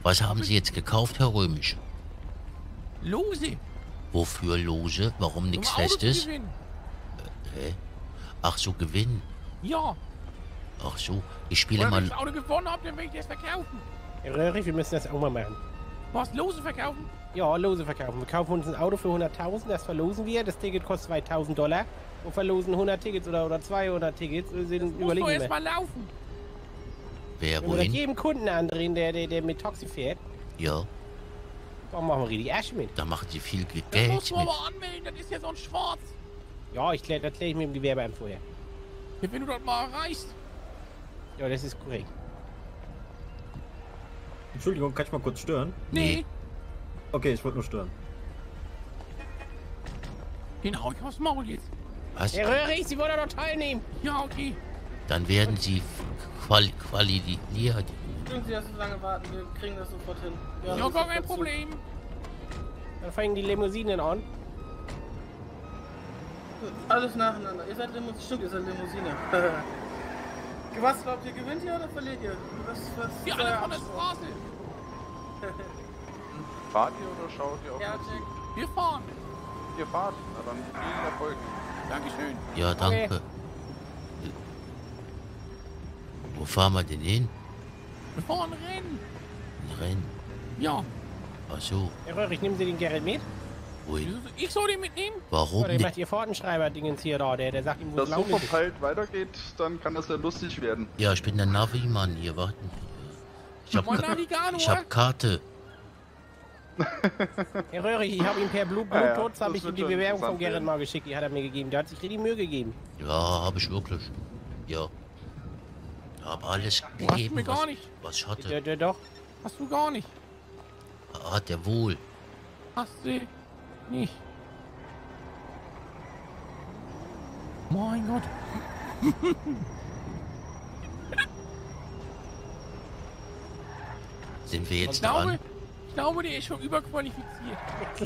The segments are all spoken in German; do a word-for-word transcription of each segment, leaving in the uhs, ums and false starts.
Was haben Sie jetzt gekauft, Herr Römisch? Lose. Wofür Loge? Warum nichts Um Auto zu Festes? gewinnen. Hä? Ach so, Gewinn. Ja. Ach so, ich spiele Wenn mal... ich das Auto gewonnen habe, dann will ich das verkaufen. Herr Röhrig, wir müssen das auch mal machen. Was, Lose verkaufen? Ja, Lose verkaufen. Wir kaufen uns ein Auto für hunderttausend, das verlosen wir. Das Ticket kostet zweitausend Dollar. Und verlosen hundert Tickets oder, oder zweihundert Tickets. Wir sind, Das muss überlegen doch wir. erst mal laufen. Wer, Wenn wir das wohin? jedem Kunden andrehen, der, der, der mit Taxi fährt, Ja, dann machen wir richtig Asche mit. da machen Sie viel Ge- Das Geld musst du mit. aber anmelden, das ist ja so ein Schwarz. Ja, ich klär, das kläre ich mit dem Gewerbeamt vorher. Ja, wenn du dort mal erreichst. Ja, das ist korrekt. Entschuldigung, kann ich mal kurz stören? Nee. Okay, ich wollte nur stören. Den hau ich aufs Maul jetzt. Was? Herr Röhrig, Sie wollen doch teilnehmen. Ja, okay. Dann werden Sie quali qualifiziert. Dürfen Sie das so lange warten? Wir kriegen das sofort hin. Ja, das gar ist kein dazu. Problem. Dann fangen die Limousinen an. Alles nacheinander. Ihr seid Limousine. Stimmt, ihr seid Limousine. Was glaubt ihr, gewinnt ihr oder verliert ihr? Was, was Die ist alle euer von der Abschluss? Straße. Fahrt ihr oder schaut ihr auf Ja, Musik? check. Wir fahren. Ihr fahrt, na dann viel Erfolg. Dankeschön. Ja, danke. Wo fahren wir denn hin? Wir fahren Rennen. Ein Rennen. Ja. Ach so, Herr Röhrig, nehmen Sie den Gerrit mit? wohin? Ich soll den mitnehmen? Warum Ja, der nicht? macht Ihr Fahrtenschreiber-Dingens hier da. Der, der sagt ihm, wo es Wenn das so lang ist. verpeilt weitergeht, dann kann das ja lustig werden. Ja, ich bin der Navi-Mann hier, warten. Ich hab, Mein Ka- Navigano, ich hab Karte. Herr Röhrig, ich habe ihm per Blut, Ja, ja, Bluttotz, habe das ich ihm wird die schon Bewerbung von interessant Gerrit werden. mal geschickt. Die hat er mir gegeben. Der hat sich richtig Mühe gegeben. Ja, habe ich wirklich. Ja. Hab alles Du hast mir gegeben, gar was, nicht. was ich hatte. Der, der doch. Hast du gar nicht. Hat er wohl. Hast du nicht. Mein Gott. Sind wir Ich jetzt glaube, dran? ich glaube, der ist schon überqualifiziert.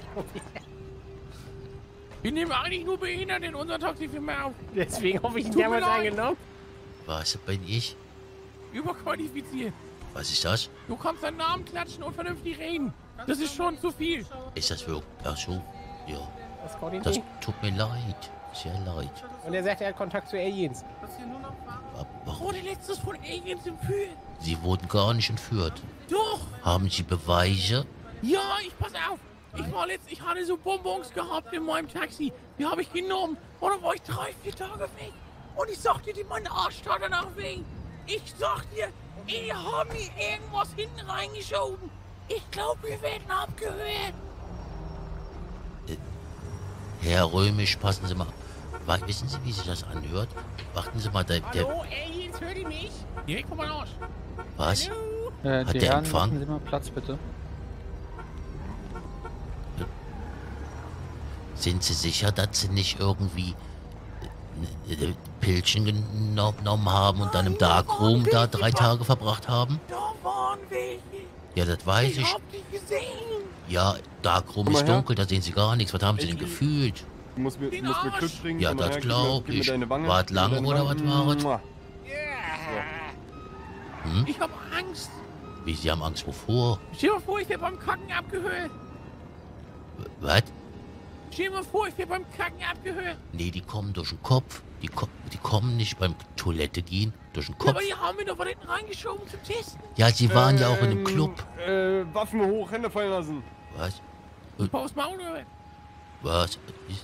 Wir nehmen eigentlich nur Behinderte in unserer Taxifirma auf. Deswegen hoffe ich, ihn Tut mir damals leid. eingenommen. Was bin ich? Überqualifiziert. Was ist das? Du kannst deinen Namen klatschen und vernünftig reden. Das ist schon zu viel. Ist das wirklich? Ach so. Ja. Das kann ich Das nicht. tut mir leid. Sehr leid. Und er sagt, er hat Kontakt zu Aliens. Das hier nur noch fahren? Wa- Warum? Wurde letztes von Aliens entführt. Sie wurden gar nicht entführt. Doch. Haben Sie Beweise? Ja, ich pass auf. Ich war letzt, ich hatte so Bonbons gehabt in meinem Taxi. Die habe ich genommen. Und dann war ich drei, vier Tage weg. Und ich sagte dir, mein Arsch tat danach weh. Ich sag dir, die haben mir irgendwas hinten reingeschoben. Ich glaube, wir werden abgehört. Herr Römisch, passen Sie mal. Wa- Wissen Sie, wie sich das anhört? Warten Sie mal, der, der Hallo, Aliens, hört ihr mich? Direkt von meinem Arsch. was? Hallo? Äh, Hat die der Herren, Empfang? machen Sie mal Platz, bitte. Sind Sie sicher, dass Sie nicht irgendwie äh, äh, Pilchen genommen haben und dann im Darkroom da drei Tage verbracht haben? Da waren welche. Ja, das weiß Ich ich. hab die gesehen. Ja, Darkroom Komm mal ist her. dunkel, da sehen Sie gar nichts. Was haben Sie denn Ich- gefühlt? Du musst mir, du Den musst mir Arsch. Glück bringen. Ja, komm mal das her, gib mir- glaub gib mir ich. deine Wange. Wart Gib mir lang deine oder Wange. was waret? Mua. Hm? Ich hab Angst. Wie, Sie haben Angst wovor? Stell dir mal vor, ich werde beim Kacken abgehört. Was? Stell dir mal vor, ich werde beim Kacken abgehört. Nee, die kommen durch den Kopf. Die, ko die kommen nicht beim Toilette gehen, durch den Ja, Kopf. aber die haben mir doch von hinten reingeschoben zum Testen. Ja, Sie waren ja auch in einem Ähm, Club. Äh, Waffen hoch, Hände fallen lassen. Was? Paus Maul oder? Was? Ich,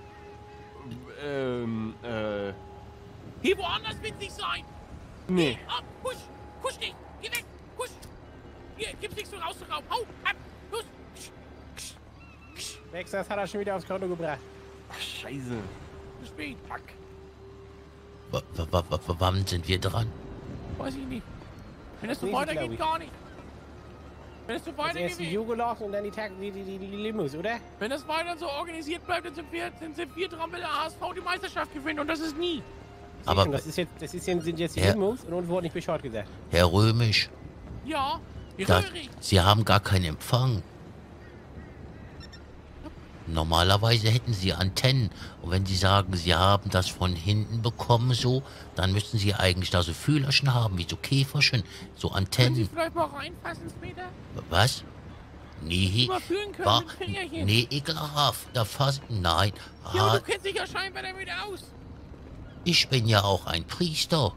Ähm, äh, Hier woanders wird nicht sein. nee. Ab, push, push dich. Geh weg, push. Hier, gibt's nichts so rauszurauben. Hau, ab, los. Ksch, ksch, ksch. Wex, das hat er schon wieder aufs Konto gebracht. Ach, scheiße. Zu spät. Fuck. wa- wa- wa- wa- wa- wann sind wir dran? Weiß ich nicht. Wenn es so Nee, glaub weitergeht, ich. gar nicht. Wenn es so Als weitergeht, erst die wie- Jugolacht und dann die, Tag die, die, die, die Limos, oder? wenn das weiter so organisiert bleibt, dann sind wir, dann sind wir dran, wenn der H S V die Meisterschaft gewinnt. Und das ist nie. Aber Und das ist jetzt, das ist jetzt, sind jetzt die Ja. Limos und uns wurde nicht Bescheid gesagt. Herr Römisch, Ja, die das, Röhrig. Sie haben gar keinen Empfang. Normalerweise hätten sie Antennen. Und wenn sie sagen, sie haben das von hinten bekommen so, dann müssten sie eigentlich da so Fühlerchen haben, wie so Käferchen, so Können Sie Antennen. vielleicht mal reinfassen später? Was? Nee, Mal fühlen können war, mit Fingerchen. nee, ekelhaft. Da fast, nein. Ja, aber Ah, du kennst dich ja scheinbar damit aus. ich bin ja auch ein Priester.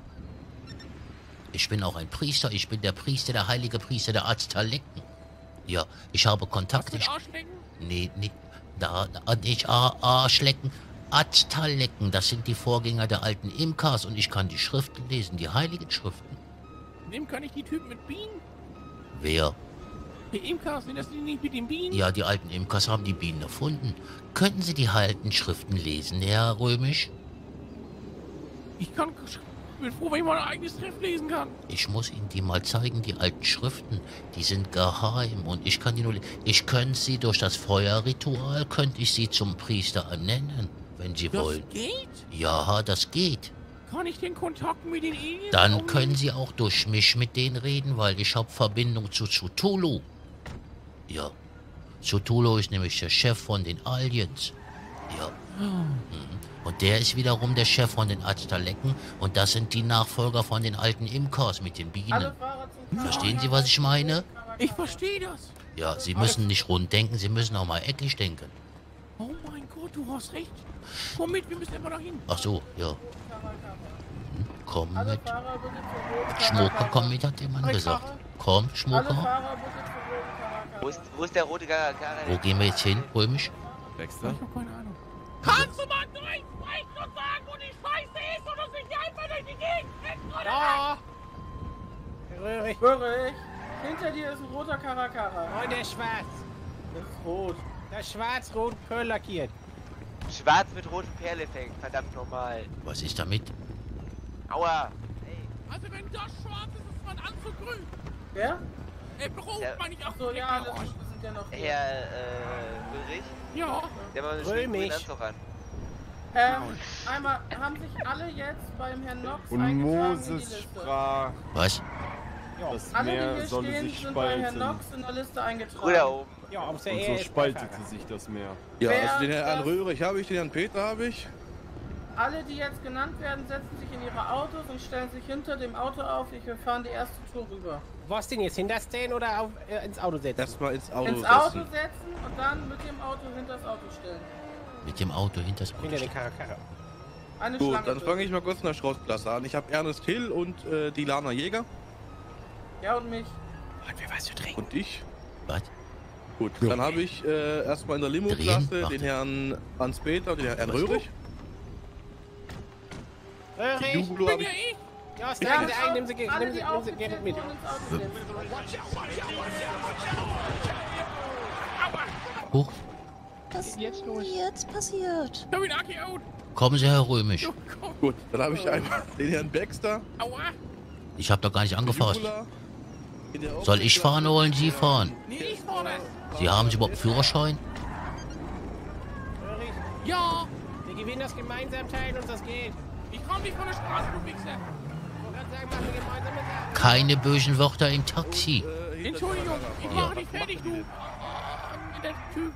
Ich bin auch ein Priester. Ich bin der Priester, der heilige Priester der Aztaleken. Ja, ich habe Kontakt. Hast du Ich, den Arschlecken? nee, nee, da, da nicht A- Arschlecken. Aztaleken, das sind die Vorgänger der alten Imkas und ich kann die Schriften lesen, die heiligen Schriften. Nehmen kann ich die Typen mit Bienen? Wer? Die Imkers, sind das die nicht mit den Bienen? Ja, die alten Imkers haben die Bienen erfunden. Könnten Sie die heiligen Schriften lesen, Herr Römisch? Ich kann... Ich bin froh, wenn ich mein eigenes Schrift lesen kann. Ich muss Ihnen die mal zeigen, die alten Schriften. Die sind geheim und ich kann die nur... le- Ich könnte Sie durch das Feuerritual, könnte ich Sie zum Priester ernennen, wenn Sie Das wollen. geht? Ja, das geht. Kann ich den Kontakt mit den Aliens Dann aufnehmen? können Sie auch durch mich mit denen reden, weil ich habe Verbindung zu Cthulhu. Ja. Cthulhu ist nämlich der Chef von den Aliens. Ja. Mhm. Und der ist wiederum der Chef von den Aztaleken und das sind die Nachfolger von den alten Imkers mit den Bienen. Alle Fahrer zum Verstehen Sie, was ich meine? Ich verstehe das. Ja, Sie müssen nicht rund denken, Sie müssen auch mal eckig denken. Oh mein Gott, du hast recht. Komm mit, wir müssen immer noch hin. Ach so, ja. Mhm. Komm Alle mit. Fahrer bitte zur roten Schmucker, Karakara. komm mit, hat der Mann gesagt. Komm, Alle Schmucker. Fahrer bitte zur roten Karakara. Wo ist, wo ist der rote Charakter? Wo gehen wir jetzt hin, Römisch? Dexter? Ich hab keine Ahnung. Kannst du mal durchsprechen und sagen, wo die Scheiße ist oder sind die einfach durch die Gegend? rennen, oder Da! Herr Röhrig. Röhrig, hinter dir ist ein roter Karakara. Oh, der ist schwarz. Das ist rot. Der ist schwarz-rot Pearl lackiert. Schwarz mit rotem Perleffekt, verdammt normal. Was ist damit? Aua! Ey, Also wenn das schwarz ist, ist mein Anzug grün. Wer? Äh, rot, Ja. meine ich auch. So, ja, das sind ja noch vier. Herr, äh, Ulrich, Ja. der hat mal einen schönen grünen Römisch. Anzug an. Ähm, einmal, haben sich alle jetzt beim Herrn Knox Und eingetragen in die Moses Liste? sprach, Was? das Alle, die Meer hier solle stehen, sich sind bei Herrn spalten. Knox in der Liste eingetragen. Brüder oben. Ja, außer Und er so ist spaltete Beifahrer. sich das Meer. Ja, Wer also den Herrn das- Röhrig habe ich, den Herrn Peter habe ich. Alle, die jetzt genannt werden, setzen sich in ihre Autos und stellen sich hinter dem Auto auf. Ich, wir fahren die erste Tour rüber. Was denn jetzt? Hinterstehen oder auf, äh, ins Auto setzen? Erstmal ins Auto Ins Auto setzen. setzen und dann mit dem Auto hinter das Auto stellen. Mit dem Auto hinter das Auto Hinter den stehen. Karakara. Eine Gut, Schlange. dann durch. fange ich mal kurz in der Schrottklasse an. Ich habe Ernest Hill und äh, die Lana Jäger. Ja, und mich. Und wir was zu trinken. Und ich. Was? Gut, dann habe ich äh, erstmal in der Limo-Klasse Drehen? Ach, den Herrn Hans Peter und den Herrn Was? Röhrig. Die Röhrig! Jubelo Bin habe ja ich. ich. Ja, Ja, steigen Sie ein, nimm Sie, alle, nimm Sie, die nimm Sie gerne aufgezählt mit. wurden, ins Auto setzen. Huch, Was ist jetzt passiert? Ich hab ihn Aki out. kommen Sie, Herr Römisch. Oh, komm. Gut, dann habe ich einmal den Herrn Baxter. Aua. Ich habe doch gar nicht angefasst. Jubela, in der Soll ich fahren oder wollen Sie fahren? Nee, ich fahr das. Sie haben Sie überhaupt einen Führerschein? Röhrig, Ja. wir gewinnen das gemeinsam, teilen uns das geht. Ich komm nicht von der Straße, du Wichser. Ich wollte gerade sagen, machen wir gemeinsam mit Sachen. Keine bösen Wörter im Taxi. Äh, hinter- Entschuldigung, ich mache dich fertig, du. Der Typ.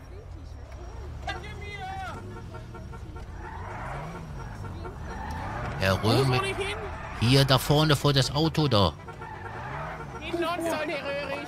Herr Wo soll Römisch, ich hin? hier da vorne vor das Auto da. Hinter uns sollen, Herr Röhrig.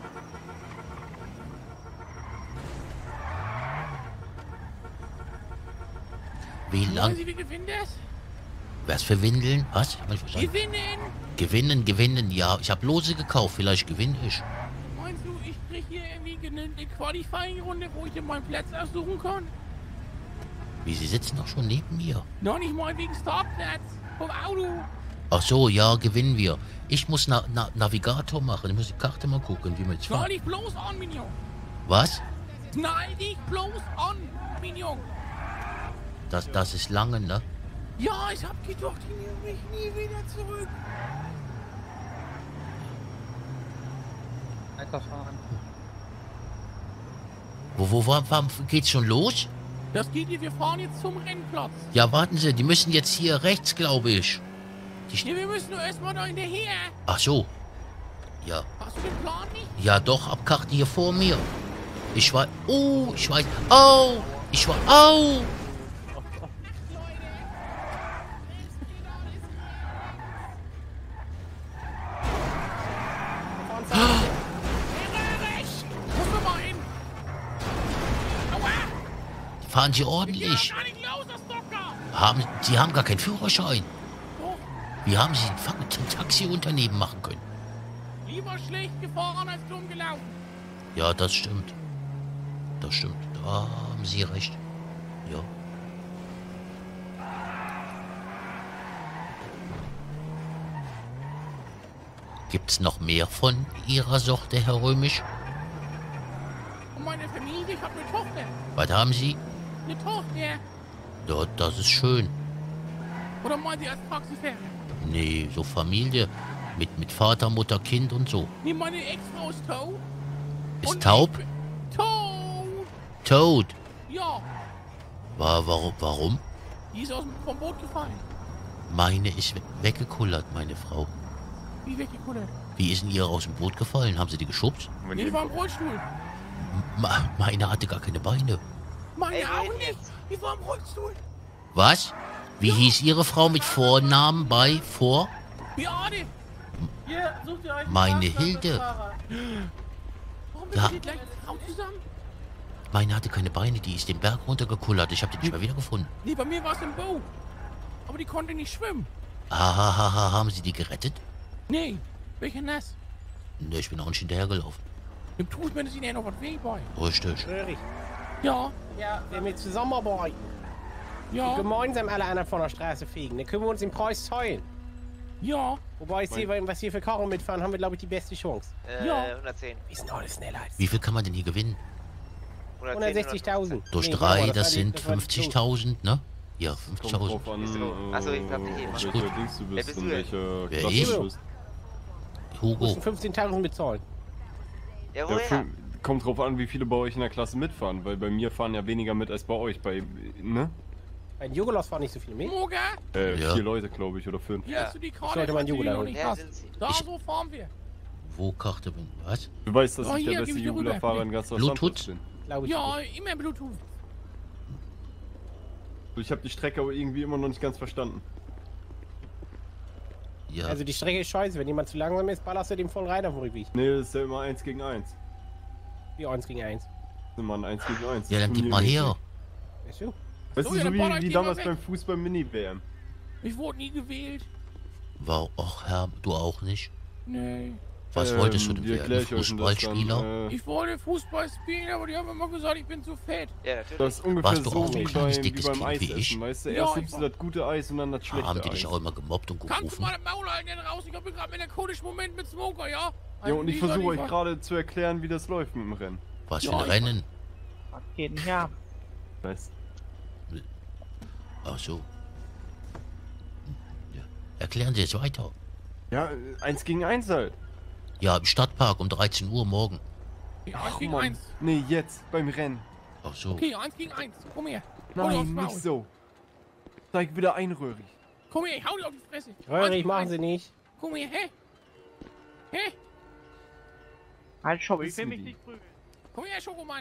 Wie Wollen lang? Sie, wir gewinnen das? Was für Windeln? Was? Hab ich verstanden? Gewinnen! Gewinnen, gewinnen. Ja, ich habe Lose gekauft. Vielleicht gewinne ich. Meinst du, ich krieg hier irgendwie eine Qualifying-Runde, wo ich dir meinen Platz aussuchen kann? Wie, Sie sitzen doch schon neben mir. Noch nicht mal wegen Startplatz vom Auto. Ach so, ja, gewinnen wir. Ich muss na, na, Navigator machen. Ich muss die Karte mal gucken, wie man jetzt Schnall fährt. dich bloß an, Mignon. Was? Schnall dich bloß an, Mignon. Das, das ist lange, ne? Ja, ich hab gedacht, ich nehme mich nie wieder zurück. Wo, wo, wo, wo geht's schon los? Das geht hier, wir fahren jetzt zum Rennplatz. Ja, warten Sie, die müssen jetzt hier rechts, glaube ich. Die Nee, wir müssen nur erstmal da hinterher. Ach so. Ja. Hast du den Plan nicht? Ja, doch, Abkarte hier vor mir. Ich weiß. Oh, ich weiß. Oh! Ich war... Au! Fahren Sie ordentlich. Haben, Sie haben gar keinen Führerschein. Wie haben Sie ein Fang- ein Taxiunternehmen machen können? Lieber schlecht gefahren als dumm gelaufen. Ja, das stimmt. Das stimmt. Da haben Sie recht. Ja. Gibt's noch mehr von Ihrer Sorte, Herr Römisch? Und meine Familie, ich habe eine Tochter. Was haben Sie? Eine Tochter. Ja, das ist schön. Oder meinen Sie als Taxifahrer? Nee, so Familie. Mit, mit Vater, Mutter, Kind und so. Nee, meine Ex-Frau ist tot. Ist Und taub? ich bin Tot. Tot. Ja, War, warum, warum? die ist aus dem, vom Boot gefallen. Meine ist we- weggekullert, meine Frau. Wie weggekullert. Wie ist denn Ihre aus dem Boot gefallen? Haben Sie die geschubst? Nee, die war im Rollstuhl. Ma- meine hatte gar keine Beine. Meine Ey, auch wohin nicht. jetzt? Die war im Rollstuhl. Was? Wie hieß Ihre Frau mit Vornamen bei vor? Beate. Hier, sucht ihr euch einen Meine Parkplatz Hilde. als Fahrer. Warum Ja. sind die gleich Frau zusammen? Meine hatte keine Beine, die ist den Berg runtergekullert. Ich habe die nicht mehr wiedergefunden. Nee, bei mir war es im Boot. Aber die konnte nicht schwimmen. Ahaha, haben Sie die gerettet? Nee, welcher nass. Ne, ich bin auch nicht hinterhergelaufen. Dem tut mir das ihnen noch was weh bei. Richtig. Röhrig. Ja, Ja, wenn wir zusammenarbeiten ja, und gemeinsam alle anderen von der Straße fegen, dann können wir uns den Preis teilen. ja. Wobei ich sehe, was hier für Karren mitfahren, haben wir, glaube ich, die beste Chance. Äh, Ja. hundertzehn. Wir sind alle schneller als Wie viel kann man denn hier gewinnen? hundertsechzigtausend. Durch Nee, drei, warte mal, das war die- sind war die Plus. fünfzigtausend, ne? Ja, Kommt fünfzigtausend. drauf an, Wieso? äh, Ach so, ich hab dich eben. welcher Gut. Dings du Wer bist bist und du denn? welche Wer Klasse ich? du bist. Du Hugo. musst fünfzehntausend bezahlen. Ja, Ja, woher? fün- kommt drauf an, wie viele bei euch in der Klasse mitfahren, weil bei mir fahren ja weniger mit als bei euch. Bei, ne? Bei den Jugolos fahren nicht so viele mit. Moga, Äh, Ja. vier Leute, glaube ich, oder fünf. hier Ja. hast du die Karte. Sollte man kannst du die Jubel noch holen. nicht Wer hast. sind sie? Da, Ich- so fahren wir. Wo Karte bin? Was? Du weißt, dass Oh, ich hier, der gib beste ich dir rüber. Jugendfahrer in ganz Bluetooth? Deutschland bin. Glaube ich. Ja, nicht. immer Bluetooth. So, ich habe die Strecke aber irgendwie immer noch nicht ganz verstanden. Ja. Also die Strecke ist scheiße. Wenn jemand zu langsam ist, ballerst du dem voll rein auf den Rückweg. Nee, das ist ja immer eins gegen eins. Wie eins gegen eins. Das ist immer ein eins gegen eins. ja, dann gib mal her. Weißt du? Weißt So, du, ja, so dann baller wie, ich wie die mal damals weg. beim Fußball Mini-W M. Ich wurde nie gewählt. Wow, ach Herr, du auch nicht? Nee. Was Ähm, wolltest du denn wie werden? erklär ich euch denn das dann? Fußballspieler? Äh, Ich wollte Fußball spielen, aber die haben immer gesagt, ich bin zu fett. Ja, natürlich. Das ist ungefähr Warst du so auch so ein wie, kleines, beim, wie dickes beim Kind wie Eisessen, ich? weißt du? Ja, Erst ich nimmst du war- das gute Eis und dann das schlechte Haben die Eis. dich auch immer gemobbt und Kannst du gerufen? mal das Maul halten denn raus? Ich hab gerade einen konischen Moment mit Smoker, ja? Ja, und ich Dieser versuche euch liefer- gerade zu erklären, wie das läuft mit dem Rennen. Was für Ja, ein ich- Rennen? Ja. Weißt Ach so. Hm, Ja. Erklären Sie es weiter. Ja, äh, eins gegen eins halt. Ja, im Stadtpark um dreizehn Uhr morgen. Ja, eins Ach, gegen Mann. eins. Nee, jetzt, beim Rennen. Ach so. Okay, eins gegen eins. Komm her. Hau dir aufs Nein, Maul. nicht so. Zeig wieder einröhrig. Komm her, ich hau dir auf die Fresse. Eins Röhrig gegen machen eins. sie nicht. Komm her, hä? Hä? Halt, schau, ich Wissen will mich die. nicht prügeln. Komm her, Schokomann.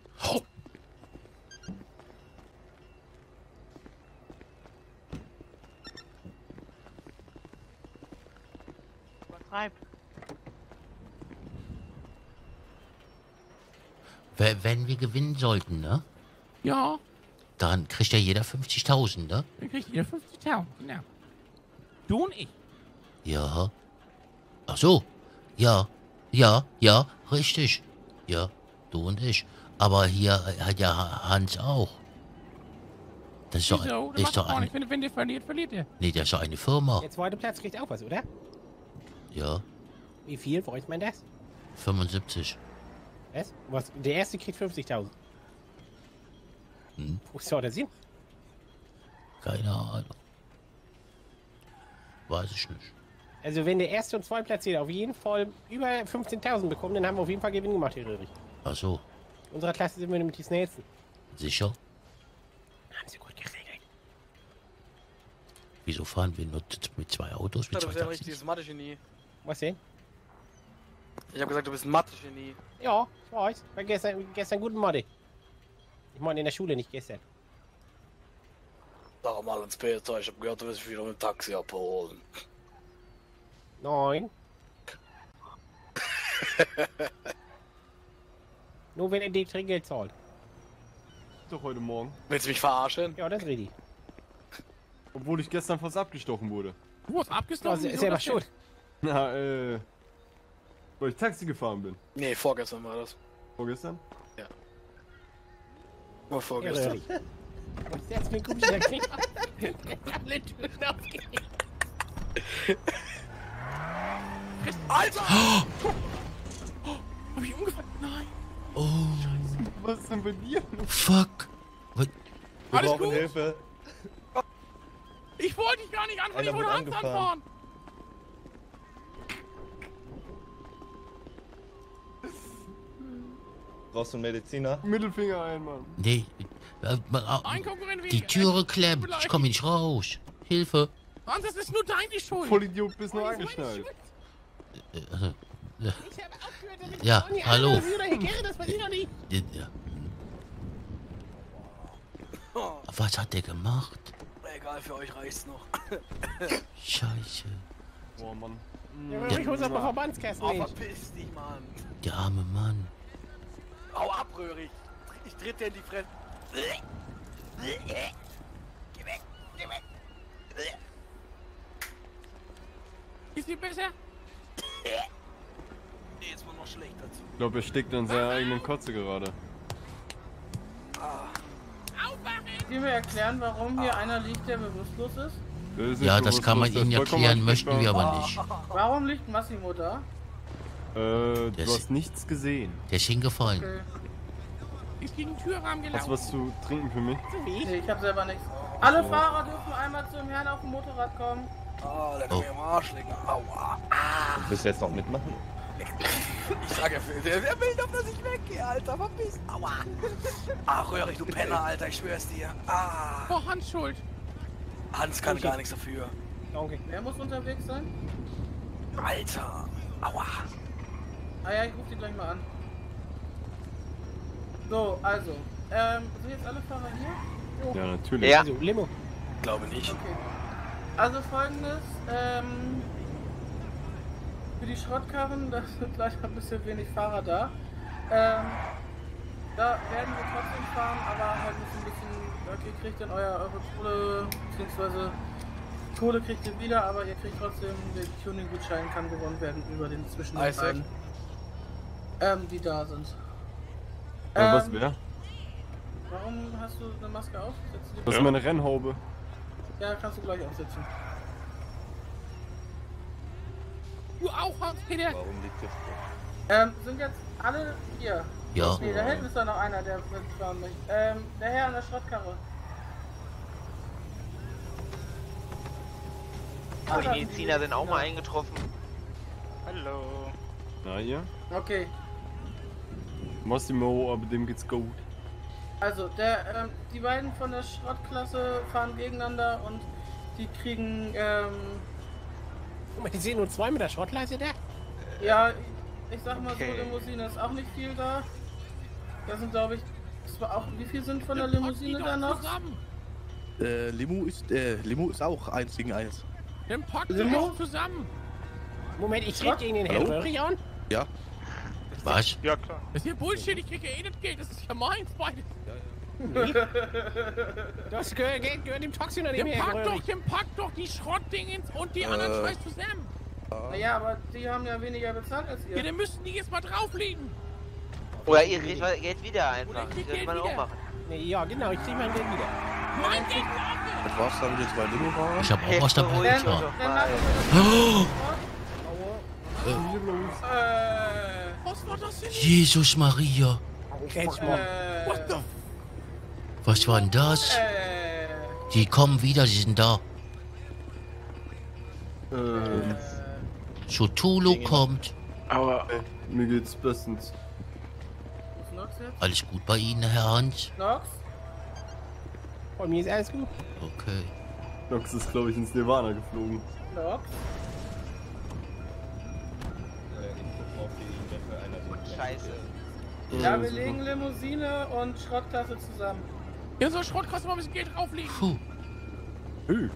Übertreib. Wenn wenn wir gewinnen sollten, ne? Ja, Dann kriegt ja jeder fünfzigtausend, ne? dann kriegt jeder fünfzigtausend. Genau. Du und ich. Ja. Ach so. Ja. Ja, ja, richtig. Ja, du und ich. Aber hier äh, hat ja Hans auch. Das ist doch, Wieso? ein- Das ist macht doch doch auch ein, nicht. Wenn, wenn der verliert, verliert er. nee, das ist doch eine Firma. Der zweite Platz kriegt auch was, oder? Ja, Wie viel? Wo ist man das? fünfundsiebzig. Was? Was? Der erste kriegt fünfzigtausend. Hm. Wo ist da der Sinn? Keine Ahnung. Weiß ich nicht. Also wenn der erste und zweite Platzierte auf jeden Fall über fünfzehntausend bekommen, dann haben wir auf jeden Fall Gewinn gemacht, Herr Röhrig. Ach so, In unserer Klasse sind wir nämlich die schnellsten. sicher? Haben sie gut geregelt. Wieso fahren wir nur t- mit zwei Autos, mit Du zwei bist ja ein Taxis? richtiges Mathe-Genie. Was denn? Ich hab gesagt, du bist ein Mathe-Genie. Ja, ich weiß. War gestern, gestern guten Mathe. Ich meine in der Schule, nicht gestern. Sag mal ins Peter, ich hab gehört, du willst mich wieder mit dem Taxi abholen. Nein. Nur wenn er die Trinkgeld zahlt. Doch heute Morgen. Willst du mich verarschen? Ja, das rede ich. Obwohl ich gestern fast abgestochen wurde. Du hast abgestochen? Ja, ist selber schuld. Na, äh... Weil ich Taxi gefahren bin. Nee, vorgestern war das. Vorgestern? Ja. War vorgestern. Ja, und jetzt bin ich wieder kriegt. Alle Türen aufgehen. Alter! Oh, hab ich umgefallen? Nein. Oh, Was ist denn bei dir? fuck. Was? Wir Alles gut? Hilfe. Ich wollte dich gar nicht anfahren, Einer ich wollte wird Hans angefahren. anfahren. Brauchst du einen Mediziner? Mittelfinger ein, Mann. Nee. äh, Ein Konkurrent Die weniger. Türe klemmt. Ich komme nicht raus. Hilfe. Hans, das ist nur deine Schuld. Vollidiot, bist nur angeschnallt. Äh, äh, Ja, hallo. Das weiß ich noch nicht. Ja. Was hat der gemacht? Egal, für euch reicht's noch. Scheiße. Boah, Mann. Ja, ich muss aber Verbandskasten. Oh, Mensch. verpiss dich, Mann. Der arme Mann. Hau ab, Röhrig. Ich tritt dir in die Fresse. Geh weg, geh weg. Ist die besser? Nee, jetzt mal noch schlechter zu. Ich glaube, er steckt in seiner eigenen Kotze gerade. Aufwachen! Können wir erklären, warum hier einer liegt, der bewusstlos ist? Der ist nicht Ja, das kann man bewusstlos, Ihnen der ist vollkommen erklären, möchten wir ansprechbar. aber nicht. Warum liegt Massimo da? Äh, du Das- hast nichts gesehen. Der ist hingefallen. Okay. Ist gegen den Türrahmen Hast gelaufen. du was zu trinken für mich? Nee, ich hab selber nichts. Alle Fahrer dürfen einmal zum Herrn auf dem Motorrad kommen. Ah, der kann Oh. mir am Arsch legen. Aua. Willst du jetzt noch mitmachen? Ich sag ja, der, der will doch, dass ich weggehe, Alter. Verpiss. Aua. Ach, Röhrig, du Penner, Alter. Ich schwör's dir. Ah. Oh, Hans schuld. Hans kann gar nichts dafür. Danke. Wer muss unterwegs sein? Alter. Aua. Ah ja, ich ruf die gleich mal an. So, also. Ähm, sind jetzt alle Fahrer hier? Ja, natürlich. Ja. Also, Limo. Glaube nicht. Okay. Also folgendes, ähm, für die Schrottkarren, da sind leider ein bisschen wenig Fahrer da. Ähm, da werden wir trotzdem fahren, aber halt mit ein bisschen, okay, kriegt dann euer, eure Kohle, beziehungsweise Kohle kriegt ihr wieder, aber ihr kriegt trotzdem, der Tuning-Gutschein kann gewonnen werden über den zwischen den Isaac. beiden, ähm, die da sind. Ja, was Ähm, wäre? Warum hast du eine Maske auf? Setz die- Das ist meine Rennhaube. Ja, kannst du gleich aufsetzen. Du auch, Hans-Peter. Warum liegt das Ähm, sind jetzt alle hier? Ja. Nee, da hinten ist doch noch einer, der mitfahren möchte. Ähm, der Herr an der Schrottkarre. Oh, die Mediziner sind auch mal eingetroffen. Hallo. Na, ihr? Okay, Massimo, aber dem geht's gut. also der, ähm, die beiden von der Schrottklasse fahren gegeneinander und die kriegen, ähm, Guck mal, die sehen nur zwei mit der Schrottleiste da. ja, ich sag mal Okay. so, Limousine ist auch nicht viel da. Da sind, glaube ich, zwar auch, wie viel sind von der Limousine da noch? Zusammen. Äh, Limo ist, äh, Limo ist auch eins gegen eins. Dann packen Sind wir wir- auch zusammen. Moment, ich rede gegen den Herrn Hallo? Röhrig an. Ja. Was? Ja, klar. Das ist hier Bullshit, ich kriege ja eh das Geld, das ist ja meins, beide. Das Geld Geld gehört dem Taxi oder dem Dann Herrn pack doch, Röhrig. dann pack doch die Schrottdingens und die anderen Äh. Scheiß zusammen. Naja, aber die haben ja weniger bezahlt als Ja, ihr. dann müssten die jetzt mal drauflegen. Oder ihr kriegt mal Geld wieder einfach. Oder ich krieg Das könnte Geld man auch wieder. machen. Nee, ja, genau, ich krieg mein Geld wieder. Mein Geld wieder. Das war's dann mit den zwei Limo-Fahrern. Ich hab auch was dabei Beruhigt getan. euch doch Dann mal. machen wir das. Oh, Äh, Was war das denn? Jesus Maria. Kretschmann. äh, What the f... Was war denn das? äh, Die kommen wieder, sie sind da. Äh, Cthulhu kommt. Aber, mir geht's bestens. ist Nox jetzt? Alles gut bei Ihnen, Herr Hans? Nox? Bei mir ist alles gut. Okay. Nox ist, glaube ich, ins Nirvana geflogen. Nox? Ich guck mal, ob hier irgendwer für einer Scheiße. Ja, wir legen Limousine und Schrottklasse zusammen. Ja, so Schrottklasse mal ein bisschen Geld drauflegen. Puh. Hü.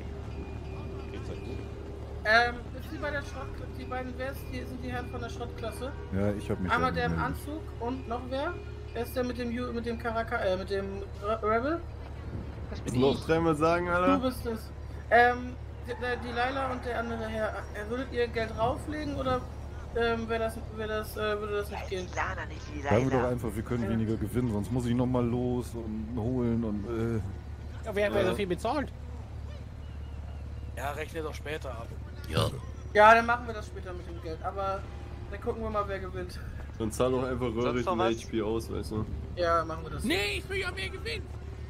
Ähm, ist die bei der Schrottklasse, die beiden, wer ist, die sind die Herren von der Schrottklasse? Ja, ich hab mich Einmal da der im gemeldet. Anzug und noch wer? Wer ist der mit dem Ju mit dem Karaka, äh, mit dem Re Rebel? Das bin noch dreimal sagen, Alter. Du bist es. Ähm, die, die Laila und der andere Herr, äh, würdet ihr Geld drauflegen oder ähm, wäre das, wär das, äh, würde das nicht gehen? Lana, nicht die Sagen wir Laila. doch einfach, wir können weniger gewinnen, sonst muss ich nochmal los und holen und äh. Ja, wer hat mir so viel bezahlt? Ja, rechne doch später ab. Ja. Ja, dann machen wir das später mit dem Geld, aber dann gucken wir mal, wer gewinnt. Dann zahl doch einfach Röhrig noch ein was? H P aus, weißt du. Ja, machen wir das. Nee, ich will ja mehr gewinnen.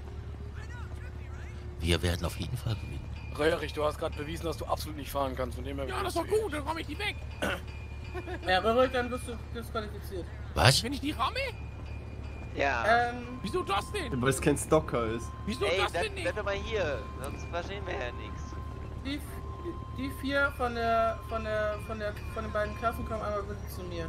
Wir werden auf jeden Fall gewinnen. Röhrig, du hast gerade bewiesen, dass du absolut nicht fahren kannst. Von dem her Ja, das ist doch gut, dann ramme ich die weg. Ja, Röhrig, dann wirst du disqualifiziert. Was? Wenn ich die ramme? Ja. Ähm, Wieso das denn? Weil es kein Stocker ist. Wieso Ey, das dann denn nicht? bleib doch mal hier, sonst verstehen wir ja nichts. die, die vier von der, von der, von der, von den beiden Klassen kommen einmal bitte zu mir.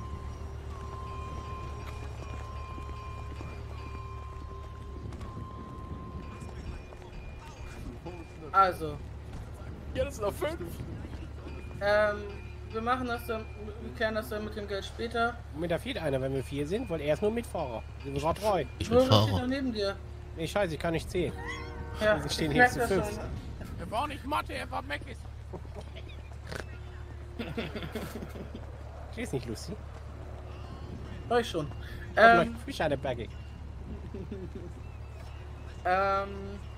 Also, Ja, das sind noch fünf. ähm, wir machen das dann, wir klären das dann mit dem Geld später. Moment, da fehlt einer, wenn wir vier sind, weil er ist nur Mitfahrer. Wir sind gerade drei. Ich bin Röhrig steht Fahrer. noch neben dir. Nee, scheiße, ich kann nicht zählen. Ja, Wir stehen ich hier merk zu das fünf. schon. Er war nicht Mathe, er war Meckes. Die ist nicht lustig. Hör ich schon. Ähm, Ähm, Fisch an der Backe. ähm,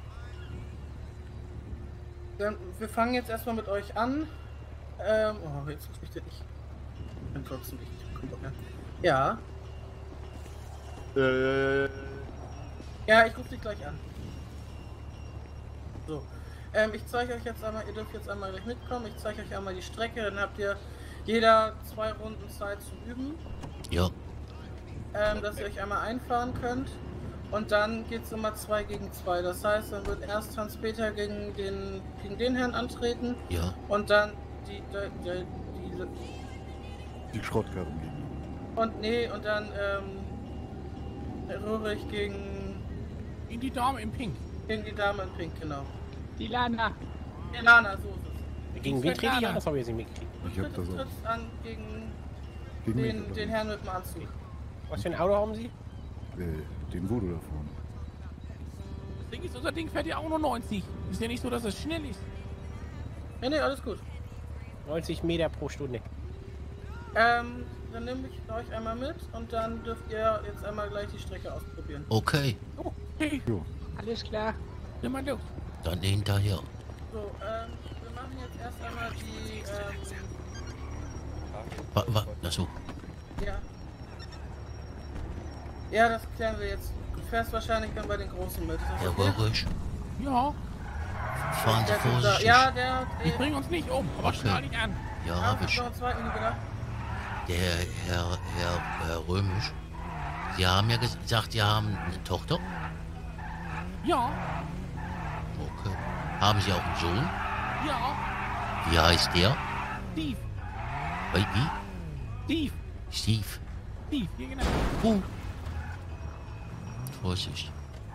dann, wir fangen jetzt erstmal mit euch an. Ähm, oh, jetzt muss mich der nicht. Ich bin trotzdem nicht. Kommt doch her. Ja. Äh, Ja, ich rufe dich gleich an. So. Ähm, ich zeige euch jetzt einmal, ihr dürft jetzt einmal gleich mitkommen. Ich zeige euch einmal die Strecke, dann habt ihr jeder zwei Runden Zeit zum Üben. Ja. Ähm, dass ihr euch einmal einfahren könnt. Und dann geht es immer zwei gegen zwei. Das heißt, dann wird erst Hans-Peter gegen den, gegen den Herrn antreten. Ja. Und dann die, die, die, diese. Die Schrottkarren gegen. Und nee, und dann ähm, Röhrig gegen. In die Dame im Pink. Gegen die Dame in Pink, genau. Die Lana. Die Lana, so ist es. Gegen wen trete ich an? Das habe ich jetzt nicht mitgekriegt. Ich hab das Du auch. trittst an gegen, Gegen mich, den, oder? den Herrn mit dem Anzug. Was für ein Auto haben Sie? Äh, den Voodoo da vorne. Das Ding ist, unser Ding fährt ja auch nur neunzig. Ist ja nicht so, dass es schnell ist. Nee, nee, alles gut. neunzig Meter pro Stunde. Ähm, dann nehme ich euch einmal mit und dann dürft ihr jetzt einmal gleich die Strecke ausprobieren. Okay. Okay. Jo. Alles klar. Nimm mal los. Dann hinterher. So, ähm, wir machen jetzt erst einmal die, ähm, Wa, wa, achso. ja. Ja, das klären wir jetzt. Du fährst wahrscheinlich dann bei den Großen mit. Ist das Herr okay? Röhrig, Ja, fahren Sie Der kommt da. vorsichtig. Ja, der, die der, bringen uns nicht um, aber Okay. schnall dich an. Ja, ja, hab ich. noch einen zweiten wieder. Der Herr, Herr, Herr Römisch, Sie haben ja gesagt, Sie haben eine Tochter. Ja, Okay. Haben Sie auch einen Sohn? ja, Wie heißt der? Steve, Wie? wie? Steve, Steve. Steve, hier genau. Uh. Vorsicht.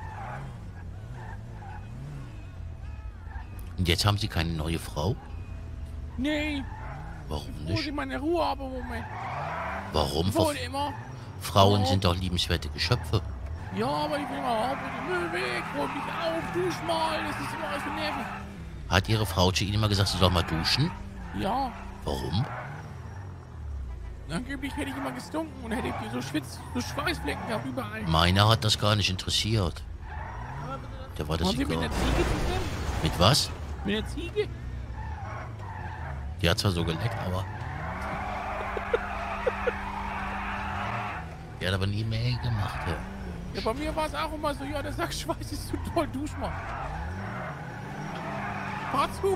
Und jetzt haben Sie keine neue Frau? Nee, Warum wo ich nicht? meine Ruhe habe im Moment. Warum? Wohl immer. Frauen Ja. sind doch liebenswerte Geschöpfe. Ja, aber ich will mal auf mit dem Müll weg, hol mich auf, dusch mal, das ist immer alles so nervig. Hat Ihre Frau zu Ihnen immer gesagt, Sie soll mal duschen? Ja, Warum? angeblich hätte ich immer gestunken und hätte ich so Schwitz, so Schweißflecken gehabt überall. Meiner hat das gar nicht interessiert. Der war das Waren Sie mit egal. der Ziege zusammen? Mit was? Mit der Ziege? Die hat zwar so geleckt, aber... Die hat aber nie mehr gemacht, ja. Ja, bei mir war es auch immer so, ja, der sagt, Schweiß ist zu toll, dusch mal. Fahr zu.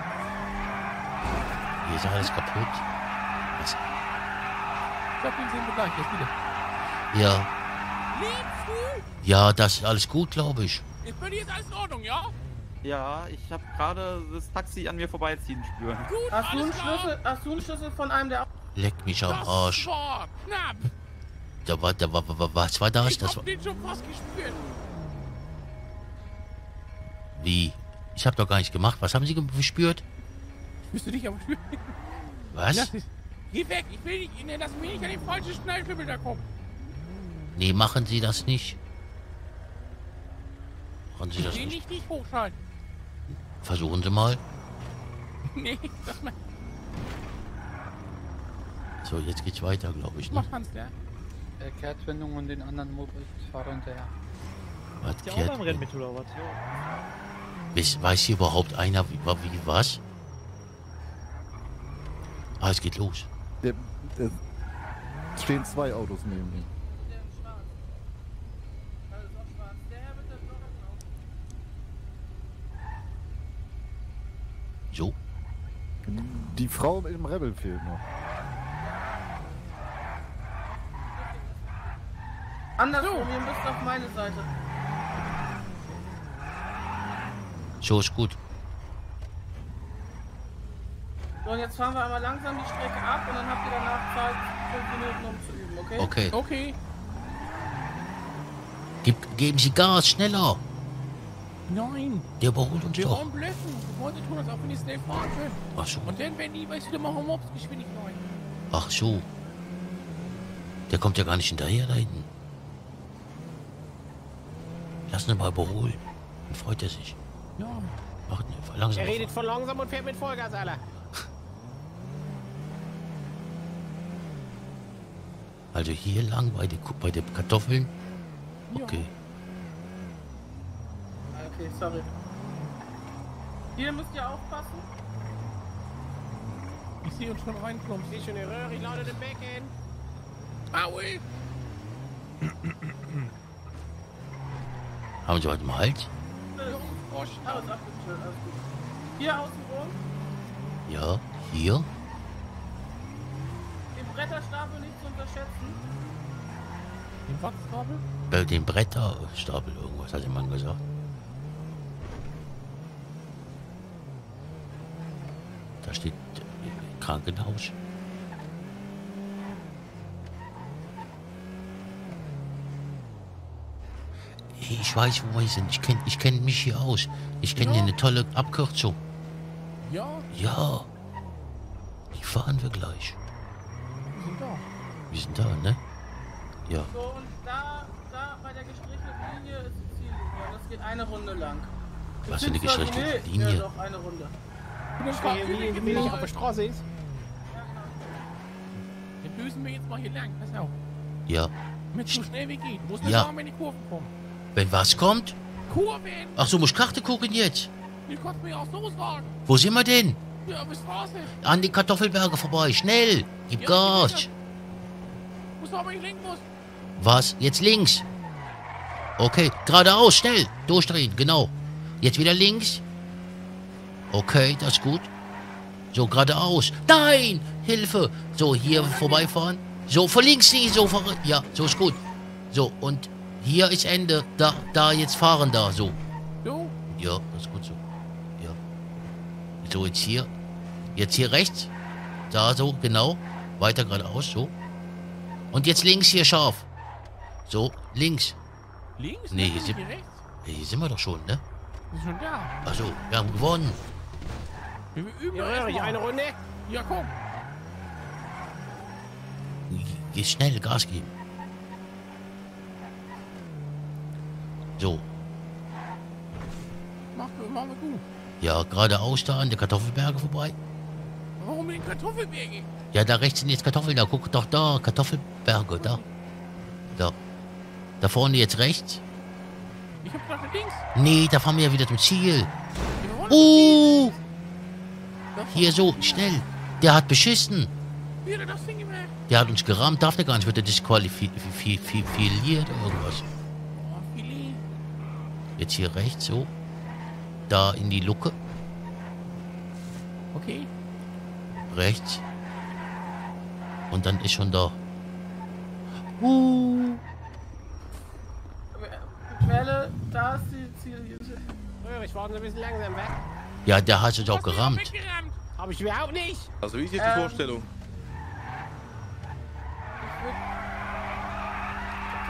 Hier ist alles kaputt. Was? Ich glaub, den sehen wir gleich jetzt wieder. Ja. Lebst du? Ja, das ist alles gut, glaube ich. Ist bei dir jetzt alles in Ordnung, ja? Ja, ich habe gerade das Taxi an mir vorbeiziehen spüren. Gut, Hast du einen alles klar. Schlüssel, hast du einen Schlüssel von einem der... Leck mich am Arsch. Das war knapp. Da war, da war, war, was war das? Ich Das hab war, den schon fast gespürt. wie? Ich habe doch gar nicht gemacht. Was haben Sie ge- gespürt? Müsste dich aber spüren. Was? Lass es. Geh weg. Ich will nicht, ne, lass mich nicht an den falschen Schnellschimmel da kommen. Nee, machen Sie das nicht. Machen Sie Ich das will nicht. nicht dich hochschalten. Versuchen Sie mal. Nee, das mal. So, jetzt geht's weiter, glaube ich. Ne? Mach Hans, ja? Äh, Kehrtwendung und den anderen Moped-Fahrer hinterher. Was Ja, auch kehrt beim denn? Rennen mit oder was? Weiß, weiß hier überhaupt einer, wie, wie was? Ah, es geht los. Der, der stehen zwei Autos neben ihm. So. Die Frau im Rebel fehlt noch. Andersrum, ihr müsst auf meine Seite. So ist gut. So, und jetzt fahren wir einmal langsam die Strecke ab und dann habt ihr danach Zeit, fünf Minuten um zu üben, okay? Okay. Okay. Gib, geben Sie Gas, schneller. Nein. Der überholt uns Wir doch. wollen blöffen. Wir wollen so tun, als ob wir nicht schnell fahren können. Ach so. Und dann, wenn die, weißt du, dann machen wir Mobsgeschwindigkeit. Ach so. Der kommt ja gar nicht hinterher da hinten. Lass ihn mal überholen. Dann freut er sich. Ja. Macht langsam. Er redet von langsam und fährt mit Vollgas, Alter. Also hier lang bei den bei den Kartoffeln. Okay. Okay, sorry. Hier müsst ihr aufpassen. Ich sehe uns schon reinklumpen. Ich sehe schon die Röhre, ich lade den Becken. Aui. Haben Sie was im Hals? Alles abgestellt, alles gut. Hier außen rum, Ja, hier. den Bretterstapel nicht zu unterschätzen. Den Wachsstapel? Bei den Bretterstapel irgendwas, hat der Mann gesagt. Da steht äh, Krankenhaus. Ich weiß, wo wir sind. Ich kenne ich kenn mich hier aus. Ich kenne Ja. hier eine tolle Abkürzung. Ja, Ja. Die fahren wir gleich. wir sind da. Wir sind da, ne? Ja. So, und da, da bei der gestrichenen Linie ist die Ziellinie. Und das geht eine Runde lang. Was für eine gestrichelte Nee, Linie? Ja, doch, eine Runde. Ich stehe hier, wie wenn ich auf der Straße ist. Dann düsen wir jetzt mal hier lang. Pass auf. Ja. Mit so schnell wie geht. Muss Ja. ja. sagen, wenn die Kurven kommen. Wenn was kommt? Kurven! Ach so, muss Karte gucken jetzt. Die kannst du mir auch so sagen. Wo sind wir denn? Ja, bis Straße. An die Kartoffelberge vorbei. Schnell. Gib Ja, Gas. ich Muss aber nicht lenken muss. Was? Jetzt links. Okay, geradeaus, schnell. Durchdrehen, genau. Jetzt wieder links. Okay, das ist gut. So, geradeaus. Nein! Hilfe! So, hier vorbeifahren. So, von links nicht, so vor. Ja, so ist gut. So, und hier ist Ende. Da, da, jetzt fahren da, so. So? Ja, das ist gut so. Ja. So, jetzt hier. Jetzt hier rechts. Da, so, genau. Weiter geradeaus, so. Und jetzt links hier scharf. So, links. Links? Nee, hier Links, sind, hier rechts? hier sind wir doch schon, ne? Wir sind schon da. Also, wir haben gewonnen. Wir üben Ja, doch Röhre, erst mal. eine Runde. Ja, komm. Geh schnell, Gas geben. So, Mach, mach mal gut. ja, geradeaus da an der Kartoffelberge vorbei. Warum mit den Kartoffelbergen? Ja, da rechts sind jetzt Kartoffeln, da guck doch da, Kartoffelberge, da. Da. Da vorne jetzt rechts. Ich hab gerade links. Nee, da fahren wir ja wieder zum Ziel. Wir wollen Uh! Hier so, schnell. Der hat beschissen. wieder das Ding gemacht. Der hat uns gerammt, darf der gar nicht, wird er disqualifiziert oder irgendwas. Oh, Filet. Jetzt hier rechts, so. Da in die Luke. Okay. Rechts. Und dann ist schon da. Uh. Quelle, da ist die Ziellinie. Röhre, ich war ein bisschen langsam weg. Ja, der hat uns auch gerammt. Hab ich überhaupt nicht. Also wie ist jetzt die Ähm, Vorstellung?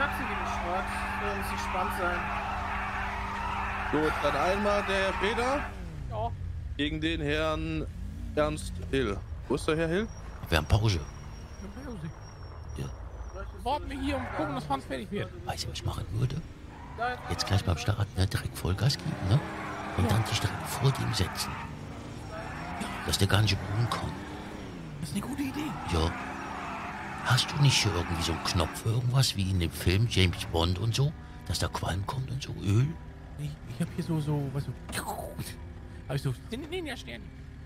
Taxi gegen Schrott. Das muss nicht spannend sein. Gut, dann einmal der Herr Peter Ja. gegen den Herrn Ernst Hill. Wo ist der Herr Hill? Wir haben Pause. Ja. Warten wir hier und gucken, dass Hans fertig wird. Weißt du, was ich machen würde? Jetzt gleich beim Start, ne, direkt Vollgas geben, ne? Und dann dich direkt vor dem setzen. Dass der gar nicht umkommt. Das ist eine gute Idee. Ja. Hast du nicht hier irgendwie so einen Knopf, irgendwas wie in dem Film James Bond und so? Dass da Qualm kommt und so Öl? Ich, ich hab hier so, so, was so. Hab ich so Ninja-Sterne.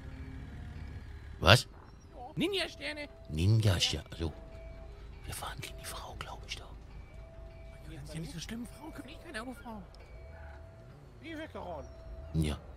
Was? Ninja-Sterne. Ninja, ja. Also, wir fahren gegen die Frau, glaube ich, da. Das ist ja nicht so schlimm. Frauen können eh kein Auto fahren. Wie weggeräumt. Ja.